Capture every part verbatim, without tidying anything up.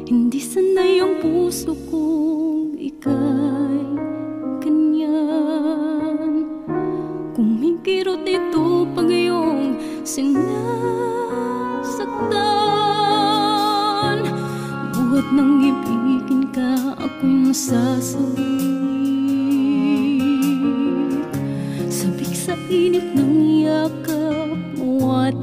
Hindi sanay ang puso kong ika'y ganyan. Kumikirot ito pag iyong sinasaktan. Buhat ng ibigin ka, ako'y masasawik. Sabik sa init ng yakap mo at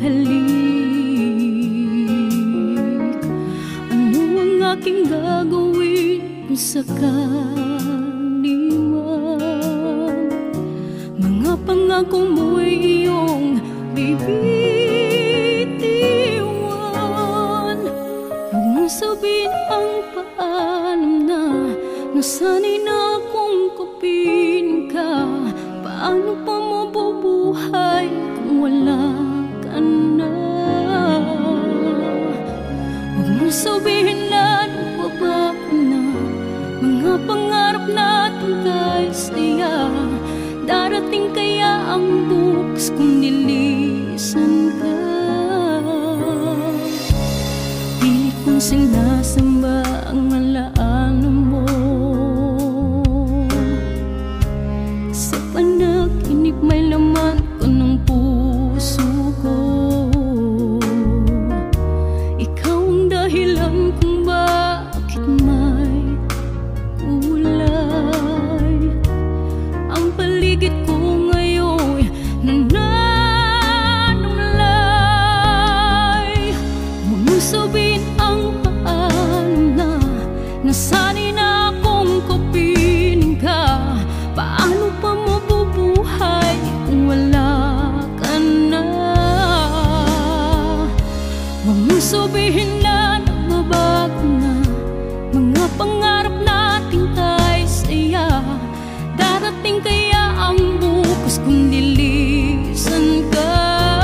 halik. Ano ang aking gagawin kung sakali man mga pangako mo'y iyong bibitiwan? Huwag mong sabihin ang paalam na nasanay na akong kupin ka. Paano pa mabubuhay kung wala ka na? Huwag mong sabihin na nagbabago na mga pangarap natin kay saya. Darating kaya ang bukas kung nilisan ka? Di kong sinasamba ang alaala mo. Sa panaginip may laman ko ng puso ko. Ikaw ang dahilan kung bakit may kulay ang paligid ko ngayon nananulay. Huwag mong sabihin ang paalam na nasanay na akong kapiling ka. Paano pa mabubuhay kung wala ka na? Huwag mong sabihin na nagbabago na mga pangarap natin kay saya. Darating kaya ang bukas kung nilisan ka?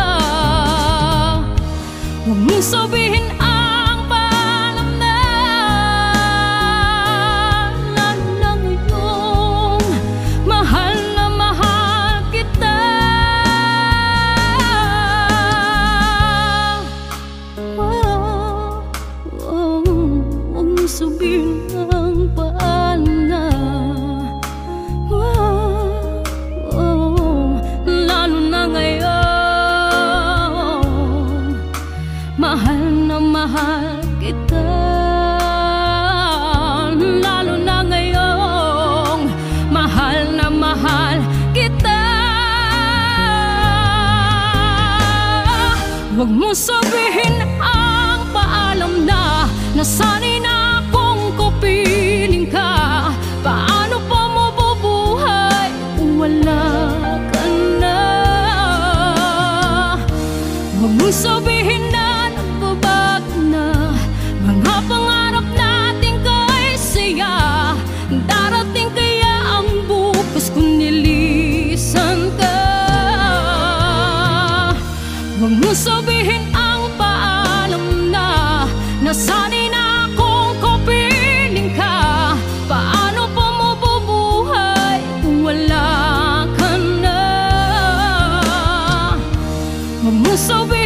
Huwag mong sabihin ang paalam na lalo na ngayong mahal na mahal kita. Oh, oh, huwag mong sabihin ang paalam na mahal na mahal kita. Lalo na ngayong mahal na mahal kita. Huwag mo sabihin ang paalam na nasanay na akong kupiling ka. Paano pa mabubuhay kung wala ka na? Huwag mo sabihin na mga pangarap natin kay saya. Darating kaya ang bukas kung nilisan ka? Huwag mo sabihin ang paalam na nasanay na akong kapiling ka. Paano pa mabubuhay kung wala ka na? Huwag mo sabihin